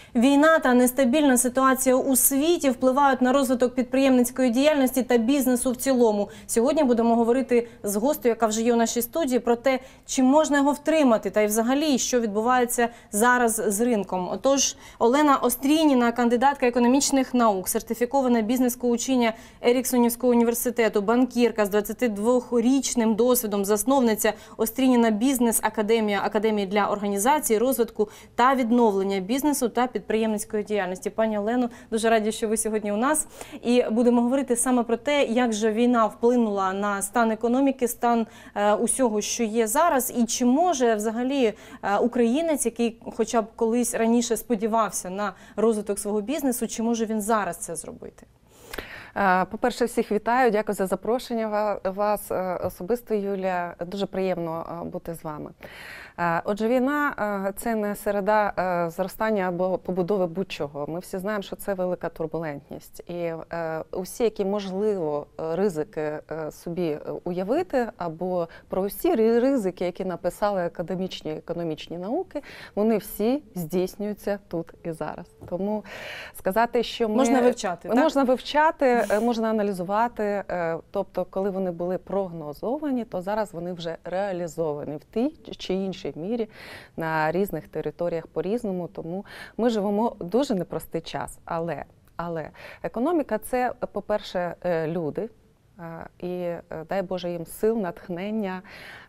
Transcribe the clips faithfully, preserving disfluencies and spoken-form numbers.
Війна та нестабільна ситуація у світі впливають на розвиток підприємницької діяльності та бізнесу в цілому. Сьогодні будемо говорити з гостею, яка вже є у нашій студії, про те, чи можна його втримати та й взагалі, що відбувається зараз з ринком. Отож, Олена Острініна, кандидатка економічних наук, сертифікована бізнес-коучиня Еріксонівського університету, банкірка з двадцятидвохрічним досвідом, засновниця Острініна Бізнес-академія, академії для організації, розвитку та відновлення бізнесу та підприємницької діяльності. Пані Олено, дуже раді, що ви сьогодні у нас. І будемо говорити саме про те, як же війна вплинула на стан економіки, стан е, усього, що є зараз, і чи може взагалі е, українець, який хоча б колись раніше сподівався на розвиток свого бізнесу, чи може він зараз це зробити? По-перше, всіх вітаю, дякую за запрошення вас особисто, Юлія. Дуже приємно бути з вами. Отже, війна – це не середа зростання або побудови будь-чого. Ми всі знаємо, що це велика турбулентність. І усі, які можливо ризики собі уявити, або про усі ризики, які написали академічні економічні науки, вони всі здійснюються тут і зараз. Тому сказати, що ми… Можна вивчати, так? Можна вивчати, можна аналізувати. Тобто, коли вони були прогнозовані, то зараз вони вже реалізовані в тій чи іншій мірі на різних територіях по-різному. Тому ми живемо дуже непростий час. Але, але економіка – це, по-перше, люди. І дай Боже їм сил, натхнення,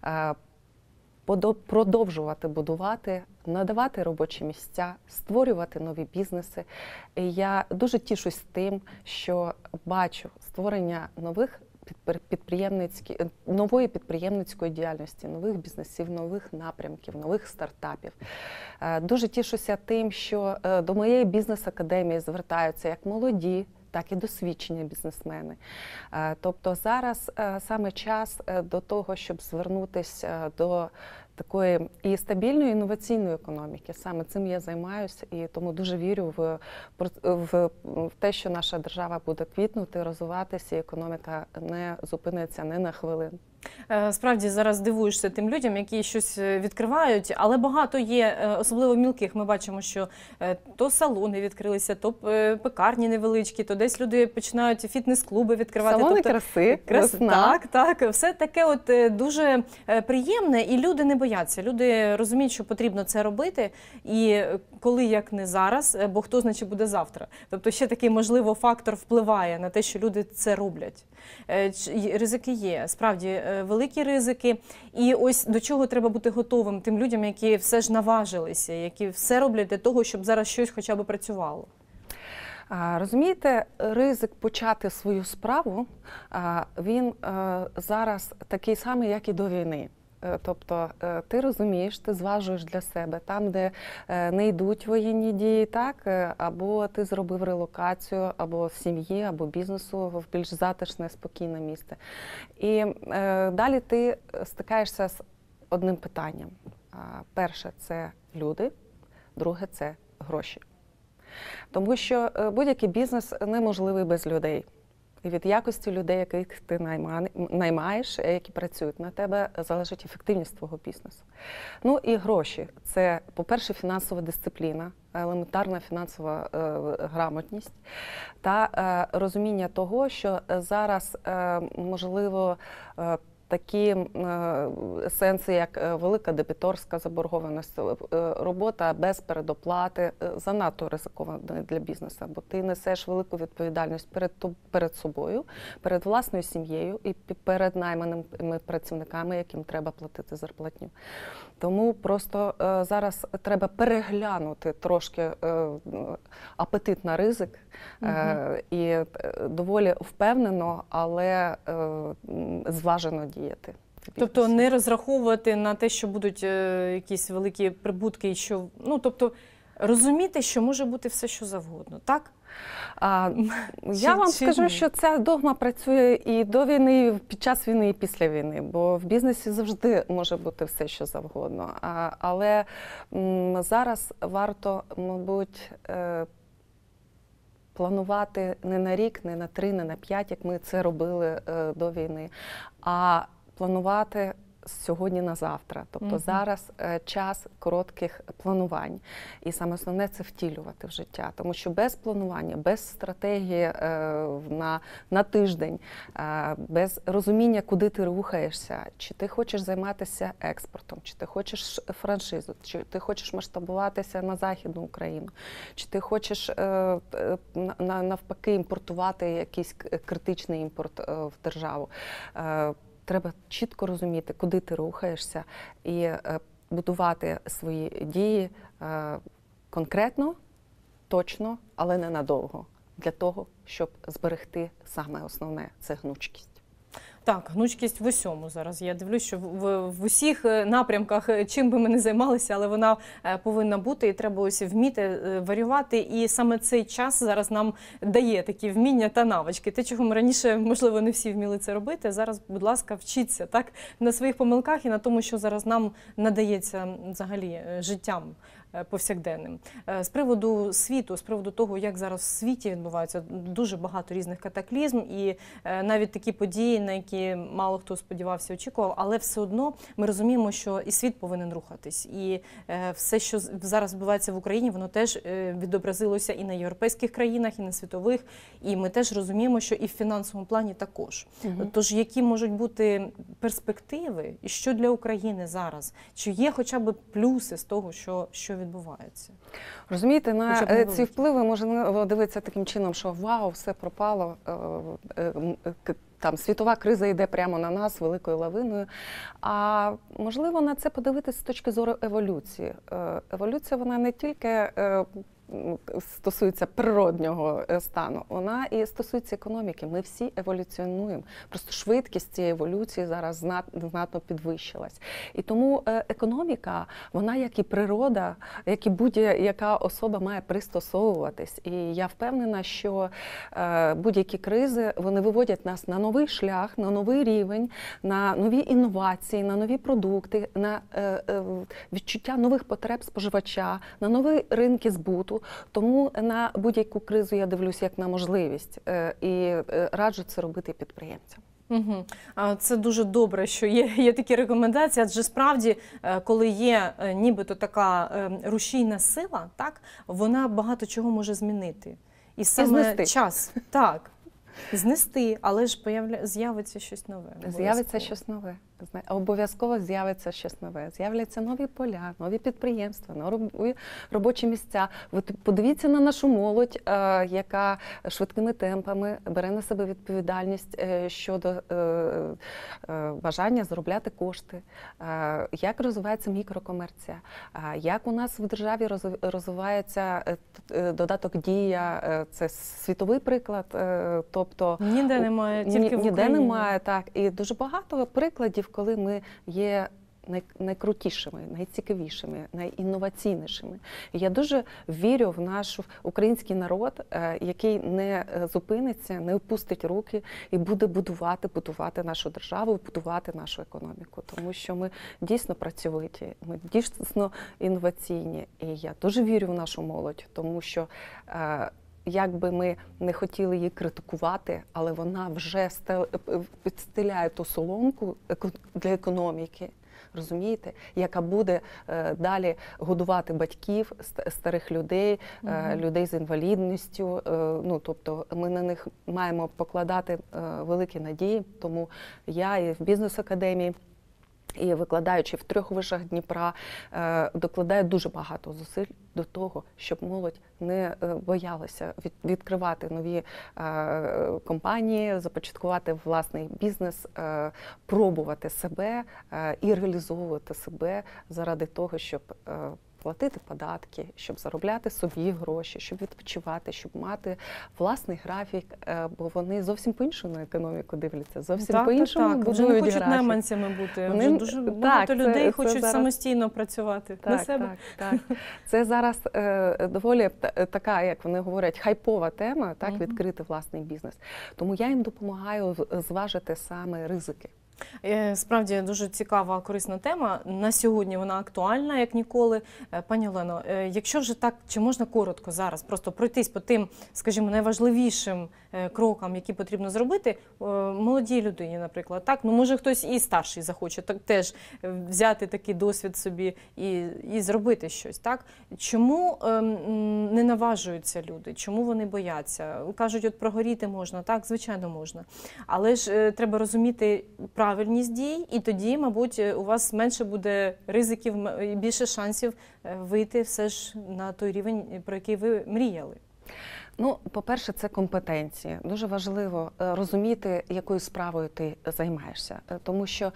продовжувати будувати, надавати робочі місця, створювати нові бізнеси. І я дуже тішусь тим, що бачу створення нових підприємницьких, нової підприємницької діяльності, нових бізнесів, нових напрямків, нових стартапів. Дуже тішуся тим, що до моєї бізнес-академії звертаються як молоді, так і досвідчені бізнесмени. Тобто зараз саме час до того, щоб звернутися до такої і стабільної інноваційної економіки. Саме цим я займаюся, і тому дуже вірю в, в, в те, що наша держава буде квітнути, розвиватися, і економіка не зупиниться ні на хвилину. Справді, зараз дивуєшся тим людям, які щось відкривають, але багато є, особливо мілких. Ми бачимо, що то салони відкрилися, то пекарні невеличкі, то десь люди починають фітнес-клуби відкривати. Салони тобто, краси, крас... Так, так. Все таке от дуже приємне, і люди не бояться. Люди розуміють, що потрібно це робити, і коли, як не зараз, бо хто, значить, буде завтра. Тобто ще такий, можливо, фактор впливає на те, що люди це роблять. Ризики є, справді, великі ризики. І ось до чого треба бути готовим тим людям, які все ж наважилися, які все роблять для того, щоб зараз щось хоча б працювало. Розумієте, ризик почати свою справу, він зараз такий самий, як і до війни. Тобто ти розумієш, ти зважуєш для себе там, де не йдуть воєнні дії, так, або ти зробив релокацію, або сім'ї, або бізнесу в більш затишне, спокійне місце. І е, далі ти стикаєшся з одним питанням. Перше – це люди, друге – це гроші. Тому що будь-який бізнес неможливий без людей. І від якості людей, яких ти наймаєш, які працюють на тебе, залежить ефективність твого бізнесу. Ну і гроші. Це, по-перше, фінансова дисципліна, елементарна фінансова е, грамотність та е, розуміння того, що зараз, е, можливо, е, такі е, сенси, як велика дебіторська заборгованість, е, робота без передоплати, е, занадто ризикована для бізнесу, бо ти несеш велику відповідальність перед, перед собою, перед власною сім'єю і перед найманими працівниками, яким треба платити зарплатню. Тому просто е, зараз треба переглянути трошки е, апетит на ризик е, і е, доволі впевнено, але е, зважено діяти. Тобто не розраховувати на те, що будуть е, якісь великі прибутки, і що, ну, тобто розуміти, що може бути все, що завгодно, так? А, я вам скажу, що ця догма працює і до війни, і під час війни, і після війни, бо в бізнесі завжди може бути все, що завгодно. А, але м, зараз варто, мабуть, е, планувати не на рік, не на три, не на п'ять, як ми це робили е, до війни, а планувати з сьогодні на завтра. Тобто Мгм. зараз е, час коротких планувань. І саме основне – це втілювати в життя. Тому що без планування, без стратегії е, на, на тиждень, е, без розуміння, куди ти рухаєшся, чи ти хочеш займатися експортом, чи ти хочеш франшизу, чи ти хочеш масштабуватися на Західну Україну, чи ти хочеш е, е, на- навпаки імпортувати якийсь к- критичний імпорт е, в державу. Е, Треба чітко розуміти, куди ти рухаєшся, і е, будувати свої дії е, конкретно, точно, але не надовго, для того, щоб зберегти саме основне – це гнучкість. Так, гнучкість в усьому зараз. Я дивлюсь, що в, в, в усіх е, напрямках, е, чим би ми не займалися, але вона е, повинна бути, і треба ось вміти е, варювати. І саме цей час зараз нам дає такі вміння та навички. Те, чого ми раніше, можливо, не всі вміли це робити. Зараз, будь ласка, вчіться так на своїх помилках і на тому, що зараз нам надається взагалі е, життям е, повсякденним. Е, З приводу світу, з приводу того, як зараз в світі відбуваються дуже багато різних катаклізм, і е, навіть такі події, на які мало хто сподівався, очікував, але все одно ми розуміємо, що і світ повинен рухатись. І е, все, що з- зараз відбувається в Україні, воно теж е, відобразилося і на європейських країнах, і на світових. І ми теж розуміємо, що і в фінансовому плані також. Мгм. Тож, які можуть бути перспективи, і що для України зараз? Чи є хоча б плюси з того, що, що відбувається? Розумієте, на Хоча б е, ці невеликі. впливи можна дивитися таким чином, що вау, все пропало, е, е, м, е, к- там світова криза йде прямо на нас великою лавиною. А можливо на це подивитися з точки зору еволюції. Е, Еволюція вона не тільки е, м, стосується природнього е, стану, вона і стосується економіки. Ми всі еволюціонуємо. Просто швидкість цієї еволюції зараз знат- знатно підвищилась. І тому е, економіка, вона, як і природа, як і будь-яка особа, має пристосовуватись. І я впевнена, що е, будь-які кризи, вони виводять нас на новий шлях, на новий рівень, на нові інновації, на нові продукти, на е, е, відчуття нових потреб споживача, на нові ринки збуту. Тому на будь-яку кризу я дивлюся як на можливість. Е, і е, раджу це робити підприємцям. Угу. Це дуже добре, що є, є такі рекомендації, адже справді, е, коли є е, нібито така е, рушійна сила, так, вона багато чого може змінити. І саме знести. час, так, знести, але ж появля... з'явиться щось нове. З'явиться обов'язково. щось нове. Зна- Обов'язково з'явиться щось нове. З'являться нові поля, нові підприємства, нові робочі місця. Ви т- подивіться на нашу молодь, е, яка швидкими темпами бере на себе відповідальність е, щодо е, е, бажання заробляти кошти, е, як розвивається мікрокомерція, е, як у нас в державі роз- розвивається е, т- е, додаток Дія. Е, Це світовий приклад. е, Тобто Ніде немає, тільки Ні- в ніде Україні. немає, так. І дуже багато прикладів, коли ми є най- найкрутішими, найцікавішими, найінноваційнішими. І я дуже вірю в наш український народ, е, який не е, зупиниться, не опустить руки і буде будувати, будувати нашу державу, будувати нашу економіку. Тому що ми дійсно працьовиті, ми дійсно інноваційні. І я дуже вірю в нашу молодь, тому що е, як би ми не хотіли її критикувати, але вона вже стел- підстеляє ту соломку еко- для економіки, розумієте, яка буде е, далі годувати батьків, ст- старих людей, е, Мгм. людей з інвалідністю. Е, ну, тобто ми на них маємо покладати е, великі надії. Тому я і в бізнес-академії, і викладаючи в трьох вишах Дніпра, е, докладаю дуже багато зусиль до того, щоб молодь не е, боялася від, відкривати нові е, компанії, започаткувати власний бізнес, е, пробувати себе е, і реалізовувати себе заради того, щоб е, платити податки, щоб заробляти собі гроші, щоб відпочивати, щоб мати власний графік, е, бо вони зовсім по-іншому на економіку дивляться, зовсім Так, по-іншому так, так. Вже не будують хочуть графік. найманцями бути, Вони- вже дуже так, багато це- людей це хочуть зараз- самостійно працювати на Так, себе. так, так. Це зараз е, доволі та- така, як вони говорять, хайпова тема, так, Мгм. відкрити власний бізнес. Тому я їм допомагаю в- зважити саме ризики. Е, Справді дуже цікава, корисна тема. На сьогодні вона актуальна, як ніколи. Е, Пані Олено, е, якщо вже так, чи можна коротко зараз просто пройтись по тим, скажімо, найважливішим е, крокам, які потрібно зробити е, молодій людині, наприклад, так? Ну, може, хтось і старший захоче так теж е, взяти такий досвід собі і, і зробити щось, так? Чому е, м, не наважуються люди? Чому вони бояться? Кажуть, от прогоріти можна, так? Звичайно, можна. Але ж е, треба розуміти правильність дій, і тоді, мабуть, у вас менше буде ризиків і більше шансів вийти все ж на той рівень, про який ви мріяли. Ну, по-перше, це компетенції. Дуже важливо е, розуміти, якою справою ти займаєшся. Е, Тому що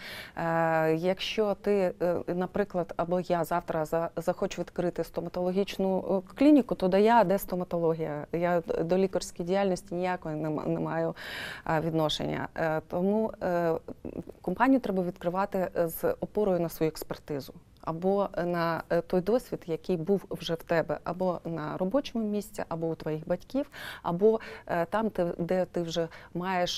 е, якщо ти, е, наприклад, або я завтра за, захочу відкрити стоматологічну е, клініку, то да я, де стоматологія? Я до лікарської діяльності ніякої не, м- не маю е, відношення. Е, Тому е, компанію треба відкривати з опорою на свою експертизу. Або на той досвід, який був вже в тебе, або на робочому місці, або у твоїх батьків, або там, де ти вже маєш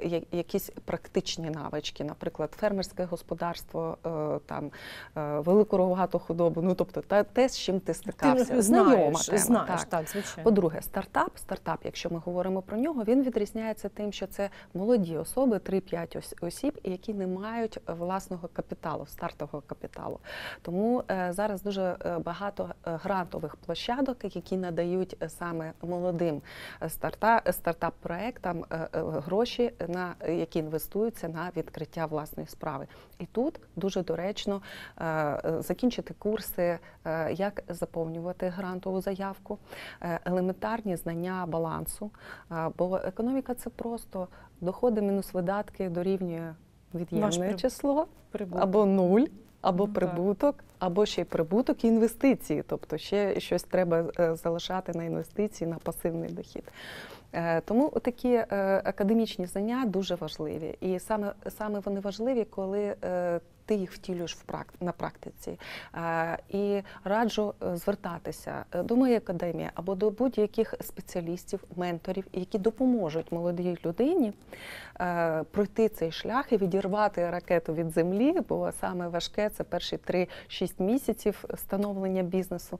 якісь практичні навички, наприклад, фермерське господарство, там велику рогату худобу, ну тобто те, з чим ти стикався. Ти знайома знаєш, тема. знаєш, так. так, звичайно. По-друге, стартап, стартап, якщо ми говоримо про нього, він відрізняється тим, що це молоді особи, три-п'ять осіб, які не мають власного капіталу, стартового капіталу. Тому е, зараз дуже е, багато е, грантових площадок, які надають е, саме молодим старта, стартап-проектам е, е, гроші, на, які інвестуються на відкриття власної справи. І тут дуже доречно е, е, закінчити курси, е, як заповнювати грантову заявку, е, елементарні знання балансу, е, бо економіка – це просто доходи мінус видатки дорівнює від'ємне число, прибуток. Або нуль. Або Ну, прибуток, так. або ще й прибуток і інвестиції. Тобто ще щось треба залишати на інвестиції, на пасивний дохід. Тому такі академічні знання дуже важливі. І саме, саме вони важливі, коли ти їх втілюєш в практи, на практиці. І раджу звертатися до моєї академії або до будь-яких спеціалістів, менторів, які допоможуть молодій людині пройти цей шлях і відірвати ракету від землі, бо саме важке – це перші три-шість місяців становлення бізнесу,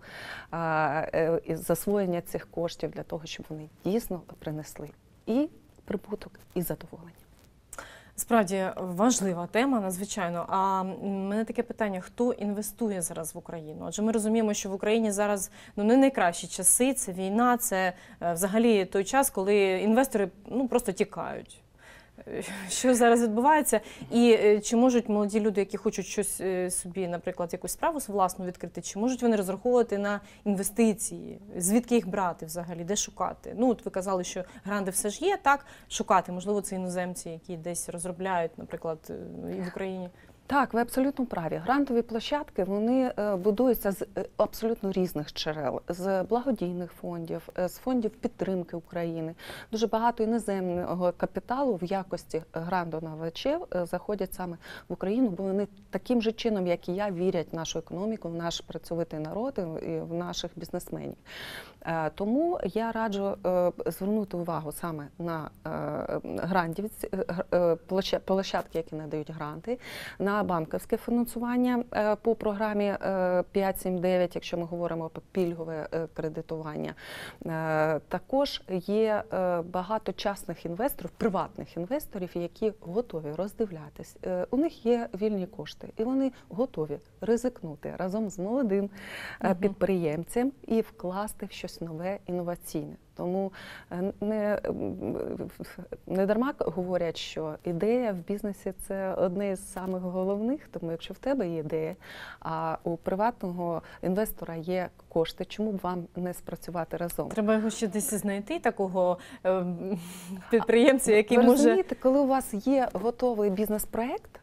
і засвоєння цих коштів для того, щоб вони дійсно принесли і прибуток, і задоволення. Справді важлива тема, надзвичайно. А в мене таке питання: хто інвестує зараз в Україну? Адже ми розуміємо, що в Україні зараз ну не найкращі часи, це війна, це взагалі той час, коли інвестори ну просто тікають. Що зараз відбувається? І чи можуть молоді люди, які хочуть щось собі, наприклад, якусь справу власну відкрити, чи можуть вони розраховувати на інвестиції? Звідки їх брати взагалі? Де шукати? Ну, от ви казали, що гранти все ж є, так? Шукати, можливо, це іноземці, які десь розробляють, наприклад, і в Україні. Так, ви абсолютно праві. Грантові площадки, вони будуються з абсолютно різних джерел. З благодійних фондів, з фондів підтримки України. Дуже багато іноземного капіталу в якості грантонавачів заходять саме в Україну, бо вони таким же чином, як і я, вірять в нашу економіку, в наш працьовитий народ і в наших бізнесменів. Тому я раджу звернути увагу саме на грантівці, площадки, які надають гранти, на банківське фінансування по програмі п'ять сім дев'ять, якщо ми говоримо про пільгове кредитування. Також є багато частних інвесторів, приватних інвесторів, які готові роздивлятись. У них є вільні кошти, і вони готові ризикнути разом з молодим підприємцем і вкласти в щось нове, інноваційне. Тому не, не дарма говорять, що ідея в бізнесі – це одне з самих головних, тому якщо в тебе є ідея, а у приватного інвестора є кошти, чому б вам не спрацювати разом? Треба його ще десь знайти, такого е, підприємця, який Ви може… розумієте, коли у вас є готовий бізнес-проект,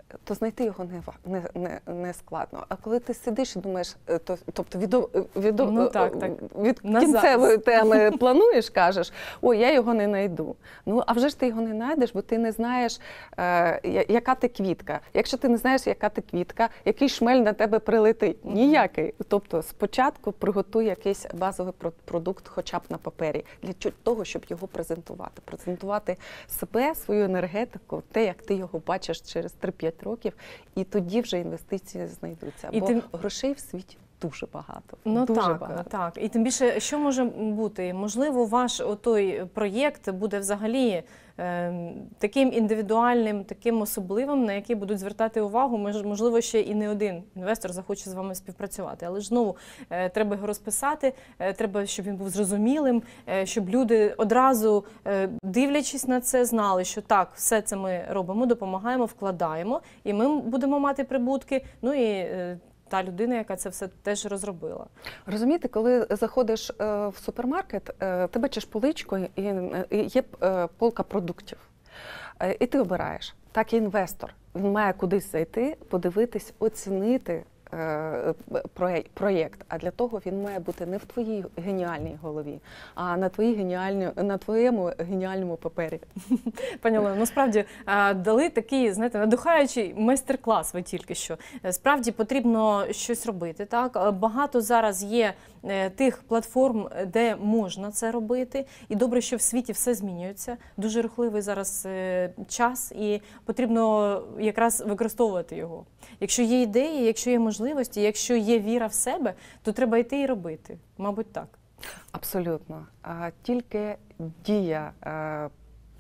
то знайти його не, ва- не, не, не складно. А коли ти сидиш і думаєш, е, то, тобто від, від, Ну, так, так. від На кінцевої зараз. теми плануєш, кажеш, ой, я його не знайду. Ну, а вже ж ти його не знайдеш, бо ти не знаєш, е, я- яка ти квітка. Якщо ти не знаєш, яка ти квітка, який шмель на тебе прилетить? Ніякий. Тобто спочатку приготуй якийсь базовий про- продукт хоча б на папері, для чо- того, щоб його презентувати. Презентувати себе, свою енергетику, те, як ти його бачиш через три-п'ять років, і тоді вже інвестиції знайдуться. І Бо тим- грошей в світі дуже багато. Ну дуже так, багато. так. І тим більше, що може бути? Можливо, ваш той проєкт буде взагалі е, таким індивідуальним, таким особливим, на який будуть звертати увагу. Мож- Можливо, ще і не один інвестор захоче з вами співпрацювати. Але ж знову е, треба його розписати, е, треба, щоб він був зрозумілим, е, щоб люди одразу, е, дивлячись на це, знали, що так, все це ми робимо, допомагаємо, вкладаємо, і ми будемо мати прибутки. Ну і е, та людина, яка це все теж розробила. Розумієте, коли заходиш е, в супермаркет, е, ти бачиш поличку і, е, і є е, полка продуктів. Е, і ти обираєш. Так і інвестор. Він має кудись зайти, подивитись, оцінити е, проє- проєкт. А для того він має бути не в твоїй геніальній голові, а на, твоїй геніальні, на твоєму геніальному папері. Пані Олено, насправді е, дали такий, знаєте, надихаючий майстер-клас ви тільки що. Е, Справді потрібно щось робити, так? Е, Багато зараз є е, тих платформ, де можна це робити. І добре, що в світі все змінюється. Дуже рухливий зараз е, час, і потрібно якраз використовувати його. Якщо є ідеї, якщо є можливості, якщо є віра в себе, то треба йти і робити. Мабуть, так. Абсолютно. А тільки дія е,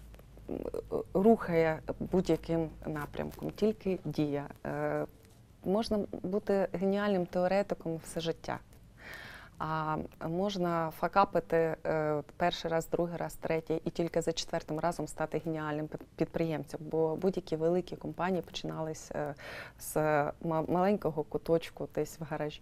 рухає будь-яким напрямком, тільки дія. Е, можна бути геніальним теоретиком все життя, а можна факапити е, перший раз, другий раз, третій і тільки за четвертим разом стати геніальним під- підприємцем. Бо будь-які великі компанії починались е, з ма- маленького куточку десь в гаражі.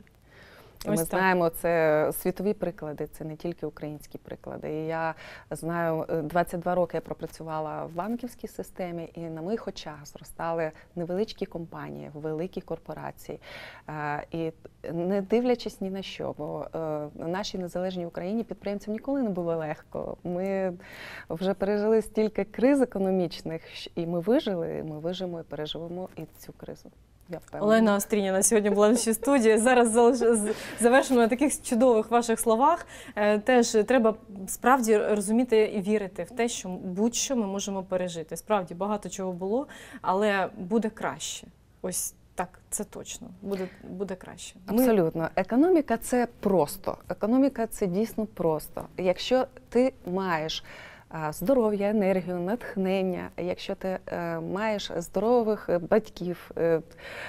І Ось ми так. знаємо, це світові приклади, це не тільки українські приклади. І я знаю, е, двадцять два роки я пропрацювала в банківській системі, і на моїх очах зростали невеличкі компанії, великі корпорації. Е, І не дивлячись ні на що, бо е, на нашій незалежній Україні підприємцям ніколи не було легко. Ми вже пережили стільки криз економічних, щ- і ми вижили, і ми вижимо і переживемо і цю кризу. Я впевнена. Олена Острініна сьогодні була в нашій студії. Зараз залиш- з- завершимо на таких чудових ваших словах. Е, Теж треба справді розуміти і вірити в те, що будь-що ми можемо пережити. Справді багато чого було, але буде краще. Ось так, це точно. Буде, буде краще. Ми- Абсолютно. Економіка – це просто. Економіка – це дійсно просто. Якщо ти маєш а, здоров'я, енергію, натхнення, якщо ти е, маєш здорових е, батьків, е,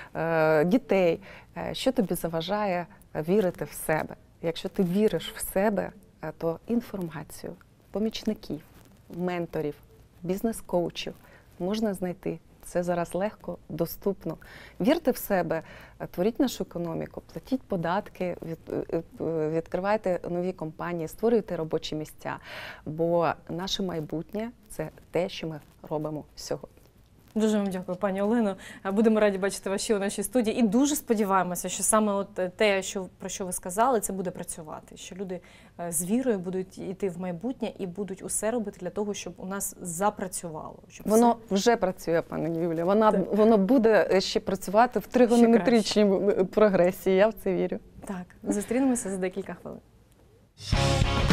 е, дітей, е, що тобі заважає вірити в себе? Якщо ти віриш в себе, е, то інформацію, помічників, менторів, бізнес-коучів можна знайти. Це зараз легко, доступно. Вірте в себе, творіть нашу економіку, платіть податки, від- відкривайте нові компанії, створюйте робочі місця. Бо наше майбутнє – це те, що ми робимо сьогодні. Дуже вам дякую, пані Олено. Будемо раді бачити вас ще у нашій студії. І дуже сподіваємося, що саме от те, що, про що ви сказали, це буде працювати. Що люди е, з вірою будуть йти в майбутнє і будуть усе робити для того, щоб у нас запрацювало. Щоб Воно вже працює, пані Юлія. Вона, Так. воно буде ще працювати в тригонометричній прогресії. Я в це вірю. все... Так, зустрінемося за декілька хвилин.